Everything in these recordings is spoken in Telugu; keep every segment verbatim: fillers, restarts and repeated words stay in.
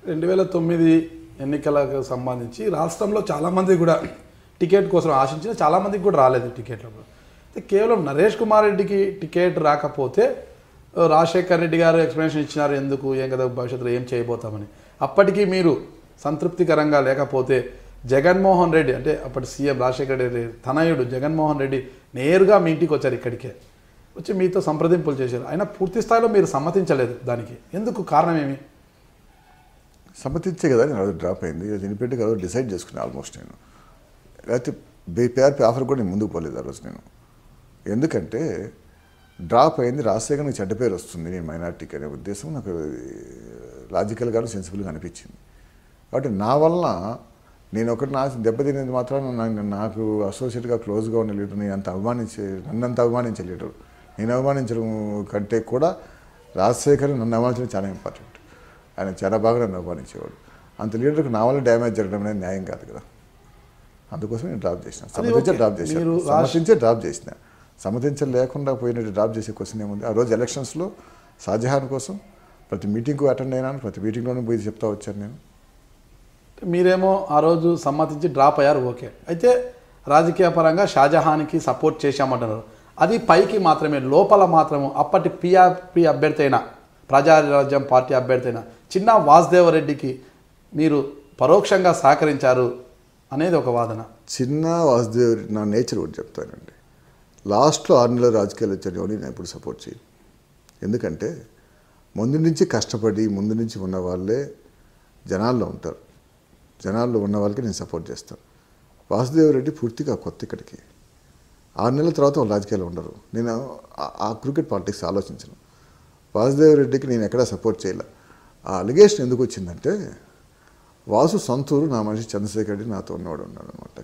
రెండు వేల తొమ్మిది ఎన్నికలకు సంబంధించి రాష్ట్రంలో చాలామంది కూడా టికెట్ కోసం ఆశించిన చాలామందికి కూడా రాలేదు టికెట్లు. కేవలం నరేష్ కుమార్ రెడ్డికి టికెట్ రాకపోతే రాజశేఖర్ రెడ్డి గారు ఎక్స్ప్లెనేషన్ ఇచ్చినారు ఎందుకు ఏం కదా భవిష్యత్తులో ఏం చేయబోతామని. అప్పటికి మీరు సంతృప్తికరంగా లేకపోతే జగన్మోహన్ రెడ్డి అంటే అప్పటి సీఎం రాజశేఖర్ రెడ్డి తనయుడు జగన్మోహన్ రెడ్డి నేరుగా మీ ఇంటికి వచ్చారు, ఇక్కడికే వచ్చి మీతో సంప్రదింపులు చేశారు. అయినా పూర్తి స్థాయిలో మీరు సమ్మతించలేదు. దానికి ఎందుకు కారణం ఏమి? సమ్మతించే కదా నేను అది డ్రాప్ అయింది. చనిపెట్టి కదా డిసైడ్ చేసుకున్నాను ఆల్మోస్ట్ నేను. లేకపోతే పేఆర్పీ ఆఫర్ కూడా నేను ముందుకు పోలేదు ఆ రోజు నేను. ఎందుకంటే డ్రాప్ అయింది, రాజశేఖర్ చెడ్డ పేరు వస్తుంది నేను మైనార్టీకి అనే ఉద్దేశం నాకు లాజికల్గాను సెన్సిబుల్గా అనిపించింది. కాబట్టి నా వలన నేను ఒకటి నా దెబ్బతినేది మాత్రం నాకు అసోసియేట్గా క్లోజ్గా ఉన్న లీడర్ నేను అంత అవమానించే నన్ను అంత అవమానించే లీడర్ నేను అవమానించడం కంటే కూడా రాజశేఖర్ నన్ను అవమానించడం చాలా ఇంపార్టెంట్. ఆయన చాలా బాగా నన్ను అవమానించేవాడు. అంత లీడర్కి నా వల్ల డ్యామేజ్ జరగడం అనేది న్యాయం కాదు కదా. అందుకోసం నేను డ్రాప్ చేసిన, సమ్మతించే డ్రాప్ చేశాను, సమ్మతించే డ్రాప్ చేసిన. సమ్మతించ లేకుండా పోయినట్టు డ్రాప్ చేసే క్వశ్చన్ ఏముంది? ఆ రోజు ఎలక్షన్స్లో షాజహాన్ కోసం ప్రతి మీటింగ్కు అటెండ్ అయినాను, ప్రతి మీటింగ్లోనే పోయి చెప్తా వచ్చాను నేను. మీరేమో ఆ రోజు సమ్మతించి డ్రాప్ అయ్యారు, ఓకే. అయితే రాజకీయ పరంగా షాజహాన్కి సపోర్ట్ చేశామంటున్నారు. అది పైకి మాత్రమే, లోపల మాత్రము అప్పటి పిఆర్పి అభ్యర్థి అయిన ప్రజారాజ్యం పార్టీ అభ్యర్థి అయిన చిన్న వాసుదేవరెడ్డికి మీరు పరోక్షంగా సహకరించారు అనేది ఒక వాదన. చిన్న వాసుదేవ్ నా నేచర్ ఒకటి చెప్తానండి. లాస్ట్లో ఆరు నెలల రాజకీయాలు వచ్చాడు అని నేను ఎప్పుడు సపోర్ట్ చేయను. ఎందుకంటే ముందు నుంచి కష్టపడి ముందు నుంచి ఉన్న వాళ్ళే జనాల్లో ఉంటారు. జనాల్లో ఉన్న వాళ్ళకి నేను సపోర్ట్ చేస్తాను. వాసుదేవరెడ్డి పూర్తిగా కొత్త ఇక్కడికి. ఆరు నెలల తర్వాత వాళ్ళు రాజకీయాలు ఉండరు. నేను ఆ క్రికెట్ పాలిటిక్స్ ఆలోచించను. వాసుదేవరెడ్డికి నేను ఎక్కడా సపోర్ట్ చేయలే. ఆ అలిగేషన్ ఎందుకు వచ్చిందంటే వాసు సొంతూరు నా మనిషి చంద్రశేఖర్ రెడ్డి నాతో ఉన్నవాడు ఉన్నాడు అనమాట.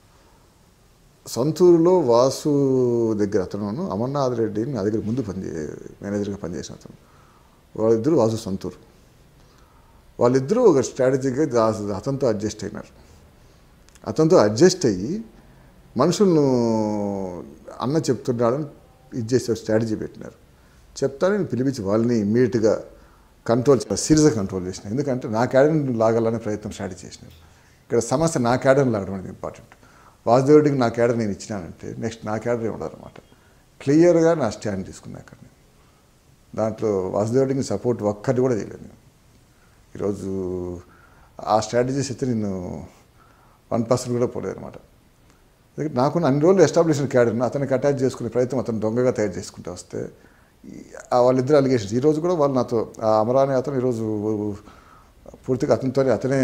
సొంతూరులో వాసు దగ్గర అతను అమర్నాథ్ రెడ్డిని నా దగ్గర ముందు పనిచే మేనేజర్గా పనిచేసిన అతను. వాళ్ళిద్దరూ వాసు సొంతూరు. వాళ్ళిద్దరూ ఒక స్ట్రాటజీగా అతనితో అడ్జస్ట్ అయినారు. అతనితో అడ్జస్ట్ అయ్యి మనుషులను అన్న చెప్తున్నాడని ఇది చేసే స్ట్రాటజీ పెట్టినారు. చెప్తాను నేను పిలిపించి వాళ్ళని ఇమ్మీడియట్గా కంట్రోల్ సీరియస్గా కంట్రోల్ చేసిన. ఎందుకంటే నా క్యాడర్ని లాగాలనే ప్రయత్నం స్టార్ట్ చేసినారు. ఇక్కడ సమస్య నా క్యాడర్ని లాగడం అనేది ఇంపార్టెంట్. వాసుదేవుడికి నా క్యాడర్ నేను ఇచ్చినానంటే నెక్స్ట్ నా క్యాడరే ఉండదన్నమాట. క్లియర్గా నా స్టాండ్ తీసుకున్నా అక్కడ నేను. దాంట్లో వాసుదేవుడికి సపోర్ట్ ఒక్కటి కూడా చేయలేదు నేను. ఈరోజు ఆ స్ట్రాటజీస్ అయితే నేను వన్ పర్సెంట్ కూడా పోలేదు అనమాట. నాకున్న అన్ని రోజులు ఎస్టాబ్లిష్డ్ క్యాడర్ని అతనికి అటాచ్ చేసుకునే ప్రయత్నం అతను దొంగగా తయారు చేసుకుంటూ వస్తే వాళ్ళిద్దరు అలిగేషన్స్ ఈరోజు కూడా వాళ్ళు నాతో ఆ అమరాని అతను ఈరోజు పూర్తిగా అతనితోనే అతనే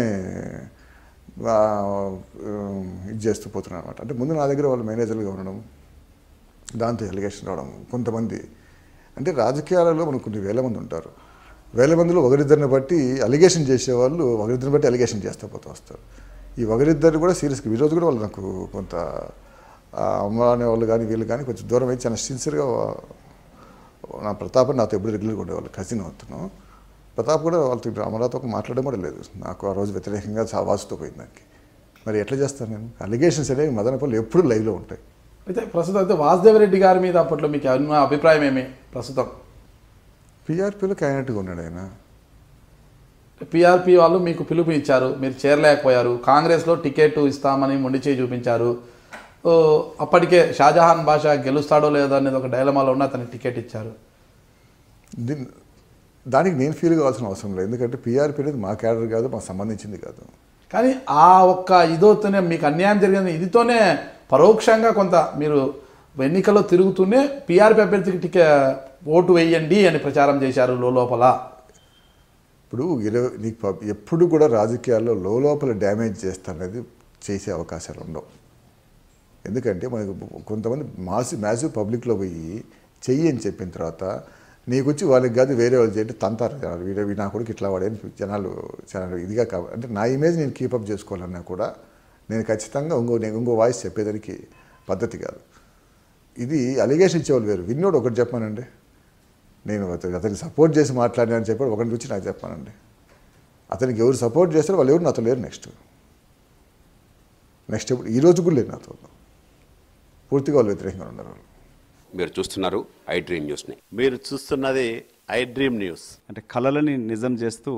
ఇది చేస్తూ పోతున్నాడు అనమాట. అంటే ముందు నా దగ్గర వాళ్ళు మేనేజర్లుగా ఉండడం, దాంతో అలిగేషన్ రావడం. కొంతమంది అంటే రాజకీయాలలో మనకు కొన్ని వేల మంది ఉంటారు. వేల మందిలో ఒకరిద్దరిని బట్టి అలిగేషన్ చేసేవాళ్ళు ఒకరిద్దరిని బట్టి అలిగేషన్ చేస్తూ పోతూ వస్తారు. ఈ ఒకరిద్దరు కూడా సీరియస్గా ఈరోజు కూడా వాళ్ళు నాకు కొంత అమరానే వాళ్ళు కానీ వీళ్ళు కానీ కొంచెం దూరం అయితే చాలా సిన్సియర్గా నా ప్రతాప్ నాతో ఎప్పుడు రెగ్యులర్గా ఉండేవాళ్ళు. కజిన్ అవుతాను ప్రతాప్ కూడా వాళ్ళతో అమరాతో మాట్లాడడం కూడా లేదు. నాకు ఆ రోజు వ్యతిరేకంగా వాసుతో పోయింది దానికి. మరి ఎట్లా చేస్తాను నేను? అలిగేషన్స్ అనేవి మదనపల్లి ఎప్పుడు లైవ్లో ఉంటాయి. అయితే ప్రస్తుతం అయితే వాసుదేవరెడ్డి గారి మీద అప్పట్లో మీకు అభిప్రాయం ఏమి? ప్రస్తుతం పీఆర్పీలో క్యాండిడేట్గా ఉన్నాడు ఆయన. పీఆర్పీ వాళ్ళు మీకు పిలుపు ఇచ్చారు, మీరు చేరలేకపోయారు. కాంగ్రెస్లో టికెట్ ఇస్తామని మొండి చేయి చూపించారు. అప్పటికే షాజహాన్ బాషా గెలుస్తాడో లేదో అనేది ఒక డైలమాలో ఉన్న అతనికి టికెట్ ఇచ్చారు. దీని దానికి నేను ఫీల్ కావాల్సిన అవసరం లేదు. ఎందుకంటే పీఆర్పీ అనేది మా క్యాడర్ కాదు, మాకు సంబంధించింది కాదు. కానీ ఆ ఒక్క ఇదోతోనే మీకు అన్యాయం జరిగింది. ఇదితోనే పరోక్షంగా కొంత మీరు ఎన్నికల్లో తిరుగుతూనే పీఆర్పీ అభ్యర్థికి టికెట్ ఓటు వేయండి అని ప్రచారం చేశారు లోపల. ఇప్పుడు ఇరవై నీకు ఎప్పుడు కూడా రాజకీయాల్లో లోపల డ్యామేజ్ చేస్తారనేది చేసే అవకాశాలు ఉండవు. ఎందుకంటే మనకు కొంతమంది మాసి మ్యాసివ్ పబ్లిక్లో పోయి చెయ్యి అని చెప్పిన తర్వాత నీకు వచ్చి వాళ్ళకి కాదు వేరే వాళ్ళు చేయండి తంతారు జనాలు. వీడే నా కొడుకు ఇట్లా వాడని జనాలు చాలా ఇదిగా కాబట్టి అంటే నా ఇమేజ్ నేను కీపప్ చేసుకోవాలన్నా కూడా నేను ఖచ్చితంగా ఇంకో నేను ఇంకో వాయిస్ చెప్పేదానికి పద్ధతి కాదు. ఇది అలిగేషన్ ఇచ్చేవాళ్ళు వేరు. విన్నోడు ఒకటి చెప్పానండి, నేను అతనికి సపోర్ట్ చేసి మాట్లాడినానని చెప్పాడు. ఒకటి వచ్చి నాకు చెప్పానండి, అతనికి ఎవరు సపోర్ట్ చేస్తారో వాళ్ళు ఎవరు నాతో లేరు. నెక్స్ట్ నెక్స్ట్ ఎప్పుడు ఈ రోజు కూడా లేరు నాతో. పూర్తిగా వాళ్ళు వ్యతిరేకంగా ఉన్నారు వాళ్ళు. మీరు చూస్తున్నారు ఐ డ్రీమ్ న్యూస్ని. మీరు చూస్తున్నది ఐ డ్రీమ్ న్యూస్. అంటే కళలని నిజం చేస్తూ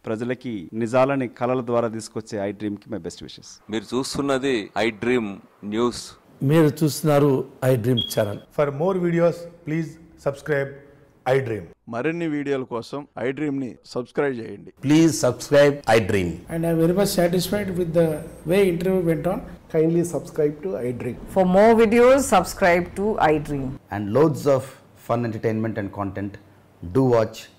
ప్రజలకి నిజాలని కళల ద్వారా తీసుకొచ్చే ఐ డ్రీమ్ కి మై బెస్ట్ విషెస్. మీరు చూస్తున్నది ఐ డ్రీమ్ న్యూస్. మీరు చూస్తున్నారు I dream channel. For more videos please subscribe I dream. మరిన్ని వీడియోల కోసం ఐ డ్రీమ్ ని సబ్స్క్రైబ్ చేయండి. Please subscribe I dream. And I am very much satisfied with the way interview went on. Kindly subscribe to iDream. For more videos, subscribe to iDream. And loads of fun entertainment and content. Do watch